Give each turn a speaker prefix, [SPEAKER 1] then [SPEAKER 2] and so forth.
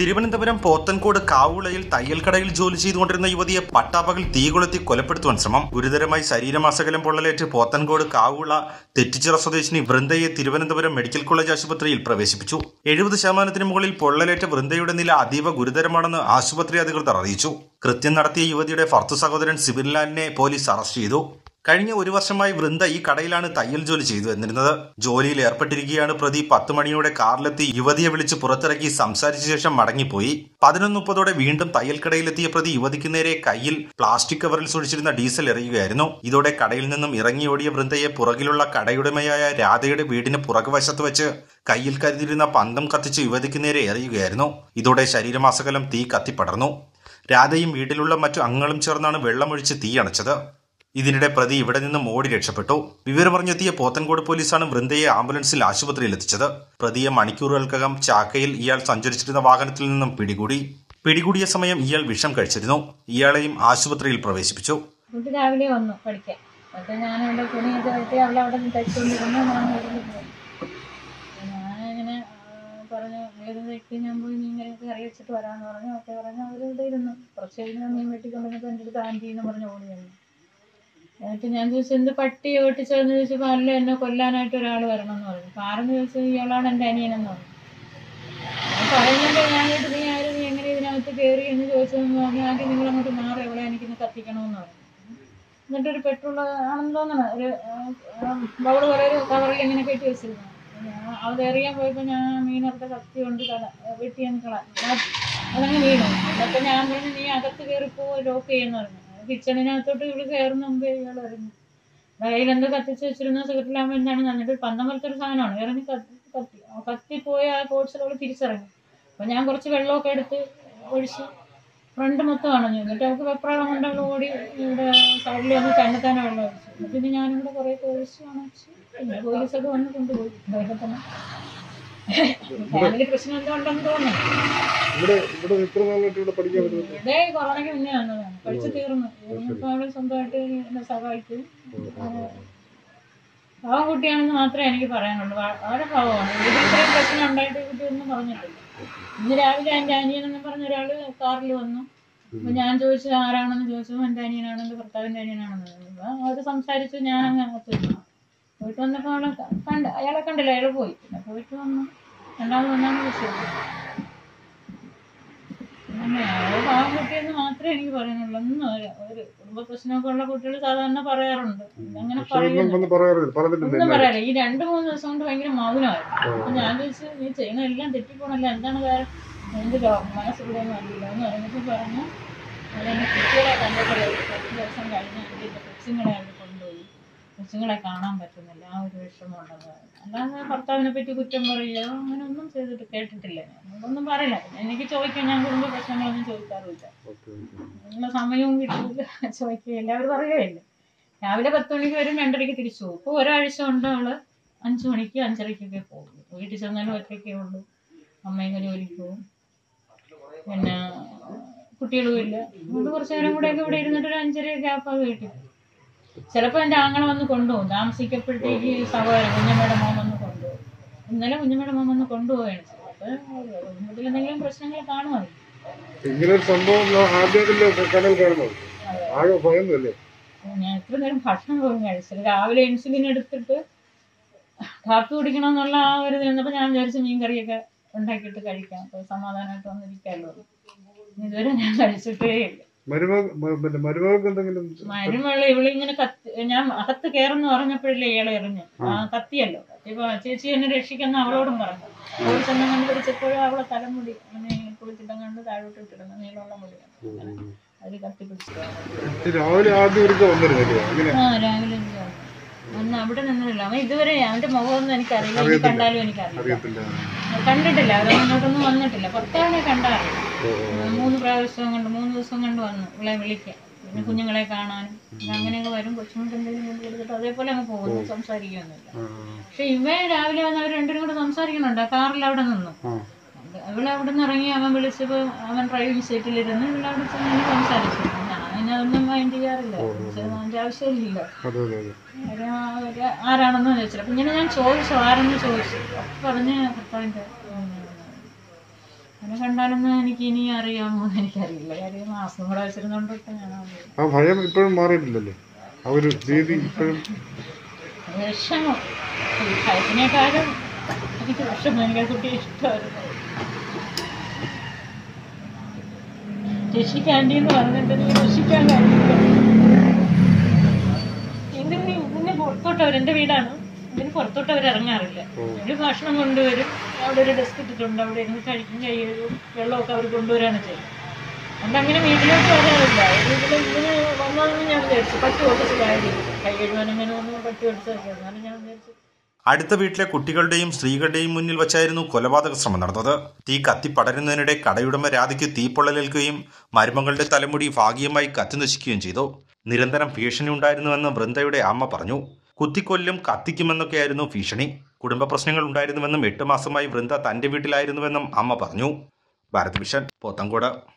[SPEAKER 1] തിരുവനന്തപുരം പോത്തൻകോട് കാവുളയിൽ തയ്യൽക്കടയിൽ ജോലി ചെയ്തുകൊണ്ടിരുന്ന യുവതിയെ പട്ടാപ്പകൽ തീകൊളുത്തി കൊലപ്പെടുത്തുവാൻ ശ്രമം. ഗുരുതരമായി ശരീരമാസകലം പൊള്ളലേറ്റ് പോത്തൻകോട് കാവുള തെറ്റിച്ചിറ സ്വദേശിനി വൃന്ദയെ തിരുവനന്തപുരം മെഡിക്കൽ കോളേജ് ആശുപത്രിയിൽ പ്രവേശിപ്പിച്ചു. 70% മുകളിൽ പൊള്ളലേറ്റ വൃന്ദയുടെ നില അതീവ ഗുരുതരമാണെന്ന് ആശുപത്രി അധികൃതർ അറിയിച്ചു. കൃത്യം നടത്തിയ യുവതിയുടെ ഭർത്തു സഹോദരൻ സിബിൻലാലിനെ പോലീസ് അറസ്റ്റ് ചെയ്തു. കഴിഞ്ഞ 1 വർഷമായി വൃന്ദ ഈ കടയിലാണ് തയ്യൽ ജോലി ചെയ്തു വന്നിരുന്നത്. ജോലിയിൽ ഏർപ്പെട്ടിരിക്കുകയാണ് പ്രതി. 10 മണിയോടെ കാറിലെത്തി യുവതിയെ വിളിച്ച് പുറത്തിറക്കി സംസാരിച്ച ശേഷം മടങ്ങിപ്പോയി. 11:30 വീണ്ടും തയ്യൽക്കടയിലെത്തിയ പ്രതി യുവതിക്ക് നേരെ കയ്യിൽ പ്ലാസ്റ്റിക് കവറിൽ സൂക്ഷിച്ചിരുന്ന ഡീസൽ എറിയുകയായിരുന്നു. ഇതോടെ കടയിൽ നിന്നും ഇറങ്ങിയോടിയ വൃന്ദയെ പുറകിലുള്ള കടയുടമയായ രാധയുടെ വീടിന് പുറകുവശത്ത് വെച്ച് കയ്യിൽ കരുതിയിരുന്ന പന്തം കത്തിച്ച് യുവതിക്ക് നേരെ എറിയുകയായിരുന്നു. ഇതോടെ ശരീരമാസകലം തീ കത്തിപ്പടർന്നു. രാധയും വീട്ടിലുള്ള മറ്റു അംഗങ്ങളും ചേർന്നാണ് വെള്ളമൊഴിച്ച് തീ അണച്ചത്. ഇതിനിടെ പ്രതി ഇവിടെ നിന്നും ഓടി രക്ഷപ്പെട്ടു. വിവരമറിഞ്ഞെത്തിയ പോത്തൻകോട് പോലീസാണ് വൃന്ദയെ ആംബുലൻസിൽ ആശുപത്രിയിൽ എത്തിച്ചത്. പ്രതിയെ മണിക്കൂറുകൾക്കകം ചാക്കയിൽ ഇയാൾ സഞ്ചരിച്ചിരുന്ന വാഹനത്തിൽ നിന്നും പിടികൂടിയ സമയം ഇയാൾ വിഷം കഴിച്ചിരുന്നു. ഇയാളെയും ആശുപത്രിയിൽ പ്രവേശിപ്പിച്ചു.
[SPEAKER 2] രാവിലെ വന്നു പഠിക്കാൻ. ഞാനവിടെ തുണിയൊക്കെ വെട്ടി അവളവിടെ തയ്ച്ചുകൊണ്ടിരുന്നു. ഞാനിങ്ങനെ പറഞ്ഞു ഏത് വ്യക്തി ഞാൻ പോയി മീൻകറിയൊക്കെ കറി വെച്ചിട്ട് വരാമെന്ന് പറഞ്ഞു. ഒക്കെ പറഞ്ഞു അവരിവിടെ ഇരുന്നു. കുറച്ച് കഴിഞ്ഞാൽ മീൻ വെട്ടിക്കൊണ്ടിരുന്നപ്പോൾ എൻ്റെ അടുത്ത് ആൻറ്റി എന്ന് പറഞ്ഞ് ഓടി വന്നു. എന്നിട്ട് ഞാൻ ചോദിച്ചു എന്ത് പട്ടി ഓട്ടിച്ചതെന്ന് ചോദിച്ചപ്പോൾ അല്ല എന്നെ കൊല്ലാനായിട്ട് ഒരാൾ വരണം എന്ന് പറഞ്ഞു. കാരെന്ന് ചോദിച്ചത് ഇയാളാണ് എൻ്റെ അനിയനെന്ന് പറഞ്ഞു. പറയുന്നുണ്ട് ഞാൻ കേട്ട് നീ ആരും നീ എങ്ങനെ ഇതിനകത്ത് കയറി എന്ന് ചോദിച്ചതെന്ന് പറഞ്ഞു. ആദ്യം നിങ്ങളങ്ങോട്ട് മാറി എവിടെ എനിക്കിന്ന് കത്തിക്കണമെന്ന് പറഞ്ഞു. എന്നിട്ടൊരു പെട്രോൾ ആണെന്ന് തോന്നണം ഒരു ബൗള് പോലെ ഒരു കവറിൽ ഇങ്ങനെ കെട്ടി വെച്ചിരുന്നു. അത് എറിയാൻ പോയപ്പോൾ ഞാൻ മീനറുടെ കത്തി കൊണ്ട് വെട്ടിയാൻ അതങ്ങ് വീണു. എന്നിട്ട് ഞാൻ പറഞ്ഞു നീ അകത്ത് കയറിപ്പോ ലോക്ക് ചെയ്യുമെന്ന് പറഞ്ഞു. കിച്ചണിനകത്തോട്ട് ഇവിടെ കയറുന്ന മുമ്പേ ഇയാൾ വരുന്നു. കയ്യിലെന്തോ കത്തിച്ച് വെച്ചിരുന്ന സിഗരറ്റിലാകുമ്പോൾ എന്താണ് നന്നിട്ട് പന്തം പോലത്തെ ഒരു സാധനമാണ് ഇറങ്ങി കത്തിപ്പോയി ആ കോഴ്സിലോട് തിരിച്ചിറങ്ങി. അപ്പോൾ ഞാൻ കുറച്ച് വെള്ളമൊക്കെ എടുത്ത് ഒഴിച്ച് ഫ്രണ്ട് മൊത്തം അണഞ്ഞു. എന്നിട്ട് അവൾക്ക് വെപ്രാളം കൊണ്ട് അവൾ ഓടി ഇവിടെ സൈഡിൽ വന്ന് തന്നെത്താനെ വെള്ളം ഒഴിച്ചു. എന്നിട്ട് പിന്നെ ഞാനിവിടെ കുറേ ഒഴിച്ച് അണച്ച് പിന്നെ പോലീസൊക്കെ വന്ന് കൊണ്ടുപോയി. അതൊക്കെ തന്നെ ഫാമിലി പ്രശ്നം എന്തോ ഉണ്ടെന്ന് തോന്നുന്നു. ഇവിടെ കൊറോണയ്ക്ക് മുന്നേ വന്നതാണ്. പഠിച്ചു തീർന്നു. ഇപ്പൊ അവള് സ്വന്തമായിട്ട് എന്നെ സഹായിക്കും. പാവം കുട്ടിയാണെന്ന് മാത്രമേ എനിക്ക് പറയാനുള്ളൂ. വളരെ പാവമാണ്. വീട്ടിൽ ഇത്രയും പ്രശ്നം ഉണ്ടായിട്ട് കുട്ടി ഒന്നും പറഞ്ഞിട്ടില്ല. ഇന്ന് രാവിലെ എൻ്റെ അനിയനെന്ന് പറഞ്ഞ ഒരാൾ കാറിൽ വന്നു. അപ്പൊ ഞാൻ ചോദിച്ചു ആരാണെന്ന് ചോദിച്ചു. എൻ്റെ അനിയനാണ്, എൻ്റെ ഭർത്താവിൻ്റെ അനിയനാണെന്ന്. അവർ സംസാരിച്ചു. ഞാൻ അങ്ങ് അകത്ത് പോയിട്ട് വന്നപ്പോൾ അവളെ അയാളെ കണ്ടില്ല. അയാൾ പോയി. പിന്നെ പോയിട്ട് വന്നു. രണ്ടാമത് വന്നാണ് വിഷയം. പാവം കുട്ടിയെന്ന് മാത്രമേ എനിക്ക് പറയാനുള്ളൂ. ഒന്നും ഒരു കുടുംബ പ്രശ്നമൊക്കെ ഉള്ള കുട്ടികൾ സാധാരണ പറയാറുണ്ട്. അങ്ങനെ ഒന്നും പറയാറില്ല. ഈ 2-3 ദിവസം കൊണ്ട് ഭയങ്കര മൗനമായിരുന്നു. അപ്പൊ ഞാൻ ചോദിച്ചു നീ ചെയ്യുന്ന എല്ലാം തെറ്റിപ്പോണല്ലോ, എന്താണ് കാര്യം? എന്ത് മനസ്സിലൂടെയൊന്നും അറിയില്ല എന്ന് പറഞ്ഞപ്പോൾ പറഞ്ഞു അതെന്നെ കുട്ടികളെ കണ്ടിട്ടില്ല. 10 ദിവസം കഴിഞ്ഞ് എൻ്റെ കൊച്ചുങ്ങളെ അവർ കൊണ്ടുപോയി. കൊച്ചുങ്ങളെ കാണാൻ പറ്റുന്നില്ല. ആ ഒരു വിഷമമുണ്ടെന്ന് പറഞ്ഞു. അല്ലാതെ ഭർത്താവിനെ പറ്റി കുറ്റം പറയുകയോ അങ്ങനെ ഒന്നും ചെയ്തിട്ട് കേട്ടിട്ടില്ല. ഒന്നും പറയില്ല. എനിക്ക് ചോദിക്കാൻ ഞാൻ കുടുംബ പ്രശ്നങ്ങളൊന്നും ചോദിക്കാറില്ല. നിങ്ങളുടെ സമയവും കിട്ടില്ല, ചോദിക്കുകയില്ല. അവർ പറയുകയില്ല. രാവിലെ 10 മണിക്ക് വരും, 2:30-ക്ക് തിരിച്ചു പോകും. ഇപ്പോൾ ഒരാഴ്ച കൊണ്ട് അവള് 5 മണിക്ക് 5:30-ക്കൊക്കെ പോകും. വീട്ടിൽ ചെന്നാലും ഒറ്റയ്ക്കേ ഉള്ളൂ. അമ്മയും ജോലിക്ക് പോകും. പിന്നെ കുട്ടികളും ഇല്ല. അതുകൊണ്ട് കുറച്ച് നേരം കൂടെയൊക്കെ ഇവിടെ ഇരുന്നിട്ട് ഒരു 5:30 ആകുമ്പോൾ വീട്ടിൽ. ചിലപ്പോൾ എൻ്റെ ആങ്ങളെ വന്ന് കൊണ്ടുപോകും. താമസിക്കപ്പോഴത്തേക്ക് സഹോദരൻ കുഞ്ഞമ്മയുടെ മോൻ വന്ന് കൊണ്ടുപോകും. ഇന്നലെ കുഞ്ഞമ്മയുടെ മോൻ വന്ന് കൊണ്ടുപോവുകയാണ് ചെയ്തത്. അപ്പോൾ കുടുംബത്തിൽ എന്തെങ്കിലും പ്രശ്നങ്ങൾ കാണുമല്ലോ. ഞാൻ എത്ര നേരം ഭക്ഷണം പോലും കഴിച്ചില്ല. രാവിലെ ഇൻസുലിൻ എടുത്തിട്ട് കാപ്പി കുടിക്കണമെന്നുള്ള ആ ഒരു ഇത് വന്നപ്പോൾ ഞാൻ വിചാരിച്ചു മീൻ കറിയൊക്കെ ഉണ്ടാക്കിയിട്ട് കഴിക്കാം. അപ്പോൾ സമാധാനമായിട്ട് വന്നിരിക്കാമല്ലോ. ഇതുവരെ ഞാൻ കഴിച്ചിട്ടേ ഇല്ല. മരുമകള് ഇവളിങ്ങനെ ഞാൻ അകത്ത് കയറുന്നു പറഞ്ഞപ്പോഴല്ലേ ഇയാളെ എറിഞ്ഞു. കത്തിയല്ലോ. ഇപ്പൊ ചേച്ചി എന്നെ രക്ഷിക്കുന്ന അവളോടും പറഞ്ഞു. അവൾ ചെന്നം കണ്ട് പിടിച്ചപ്പോഴും അവളെ തലമുടി അങ്ങനെ കുളിച്ചിട്ടം കണ്ട് താഴോട്ട് ഇട്ടിടുന്നു. നീളമുള്ള മുടിയാണ്. അതിൽ കത്തി പിടിച്ചിട്ട് രാവിലെ അന്ന് അവിടെ നിന്നില്ല. അവൻ ഇതുവരെ അവന്റെ മുഖമൊന്നും എനിക്കറിയില്ല. ഇനി കണ്ടാലും എനിക്കറിയില്ല. കണ്ടിട്ടില്ല. അവരെ മുന്നോട്ടൊന്നും വന്നിട്ടില്ല. പുറത്താണെ കണ്ടാറില്ല. 3 പ്രാവശ്യം കണ്ട് 3 ദിവസം കണ്ട് വന്നു ഇവിടെ വിളിക്കാൻ. പിന്നെ കുഞ്ഞുങ്ങളെ കാണാനും അങ്ങനെയൊക്കെ വരും. കൊച്ചുങ്ങൾക്ക് എന്തെങ്കിലും കൊടുത്തിട്ട് അതേപോലെ അങ്ങ് പോകുന്നു. സംസാരിക്കുകയൊന്നുമില്ല. പക്ഷെ ഇവൻ രാവിലെ വന്ന് അവർ രണ്ടുപേരും കൂടെ സംസാരിക്കണുണ്ട്. കാറിൽ അവിടെ നിന്നു. ഇവിടെ അവിടെ നിന്ന് ഇറങ്ങി അവൻ വിളിച്ചപ്പോൾ അവൻ ഡ്രൈവിംഗ് സീറ്റിലിരുന്ന് ഇവിടെ അവിടെ ചെന്ന് സംസാരിച്ചു. ഞാൻ അതൊന്നും മൈൻഡ് ചെയ്യാറില്ല. അതിൻ്റെ ആവശ്യമില്ലല്ലോ. ആരാണെന്ന് ചോദിച്ചില്ല. അപ്പം ഇങ്ങനെ ഞാൻ ചോദിച്ചു ആരെന്ന് ചോദിച്ചു. പറഞ്ഞ് ഭർത്താവിൻ്റെ അങ്ങനെ കണ്ടാലൊന്നും എനിക്ക് ഇനി അറിയാമോ എനിക്കറിയില്ല. കാര്യം മാസം കൂടെ വെച്ചിരുന്നോണ്ടൊക്കെ ഞാൻ
[SPEAKER 3] ആ ഭയം ഇപ്പോഴും മാറിയിട്ടില്ലല്ലേ? ആ ഒരു രീതി ഇപ്പോഴും
[SPEAKER 2] വിഷമം. ഈ ഭയത്തിനേക്കാളും എനിക്ക് വിഷമം. എനിക്ക് ആ കുട്ടിയെ ഇഷ്ടമായിരുന്നു. രക്ഷിക്കാൻഡി എന്ന് പറഞ്ഞിട്ട് നീ രക്ഷിക്കാൻ കഴിഞ്ഞില്ല. ഇതിന് പുറത്തോട്ട് എൻ്റെ വീടാണ്, ഇതിന് പുറത്തോട്ട് അവർ ഇറങ്ങാറില്ല. ഒരു ഭക്ഷണം കൊണ്ടുവരും, അവിടെ ഒരു ഡെസ്ക് ഇട്ടിട്ടുണ്ട്, അവിടെ ഇരുന്ന് കഴിക്കും, കൈ കഴുകും, വെള്ളമൊക്കെ അവർ കൊണ്ടുവരാണ് ചെയ്യുന്നത്. അതുകൊണ്ട് അങ്ങനെ വീട്ടിലോട്ട് വരാറില്ല. ഇതിന് വന്നതെന്ന് ഞാൻ വിചാരിച്ചു. പട്ടി ഓടിച്ചതായിരിക്കും, കൈ കഴുകാൻ അങ്ങനെ ഒന്ന് പട്ടി ഓടിച്ചതൊക്കെ. എന്നാലും ഞാൻ വിചാരിച്ചു.
[SPEAKER 1] അടുത്ത വീട്ടിലെ കുട്ടികളുടെയും സ്ത്രീകളുടെയും മുന്നിൽ വച്ചായിരുന്നു കൊലപാതക ശ്രമം നടന്നത്. തീ കത്തിപ്പടരുന്നതിനിടെ കടയുടമ രാധയ്ക്ക് തീപ്പൊള്ളലേൽക്കുകയും മരുമകളുടെ തലമുടി ഭാഗികമായി കത്തിനശിക്കുകയും ചെയ്തു. നിരന്തരം ഭീഷണി ഉണ്ടായിരുന്നുവെന്ന് വൃന്ദയുടെ അമ്മ പറഞ്ഞു. കുത്തിക്കൊല്ലും, കത്തിക്കുമെന്നൊക്കെയായിരുന്നു ഭീഷണി. കുടുംബ പ്രശ്നങ്ങൾ ഉണ്ടായിരുന്നുവെന്നും 8 മാസമായി വൃന്ദ തന്റെ വീട്ടിലായിരുന്നുവെന്നും അമ്മ പറഞ്ഞു. ഭാരത് വിഷൻ, പോത്തൻകോട്.